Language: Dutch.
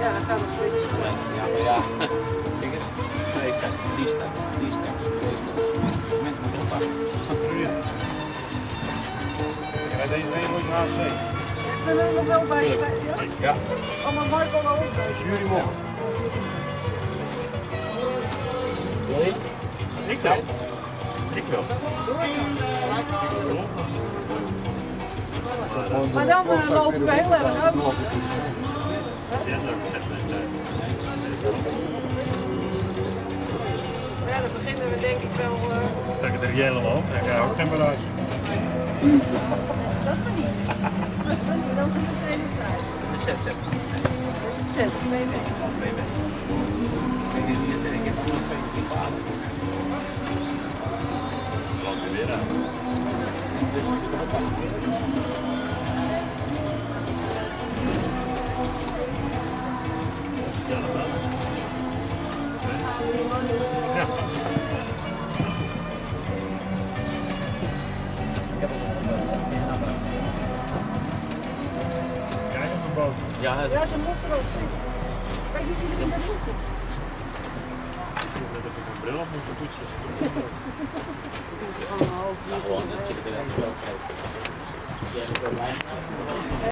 dan gaat het een beetje spelen. Ja, maar ja, kijk eens, twee staat, die staat, die staat, twee staat. Mensen moeten oppassen. Ja, bij deze ene moet je naar HC. Ik ben er nog wel bij spelen. Ja. Oh, maar Marco ook bij. Jury mocht. Wil je? Ik wel. Ik wel. Maar dan lopen we heel erg uit. Ja, dat zet Ja, dan beginnen we denk ik wel... Trek het er helemaal op en ga ook geen bereid. Dat maar niet. Dan is het meteen de tijd. De set zet. Dat is het zet, mee weg. Mee weg. Ik denk niet dat ik heb nog twee bepalen. Laat je weer aan. Ja, dat wel. Ja. Kijk eens boven. Ja, dat is Ja, ze moeten er ook zitten. Kijk niet wie er naartoe zit. Dat ik een bril op moet poetsen. gewoon, dat zit er weer aan zo. Jij hebt er mij.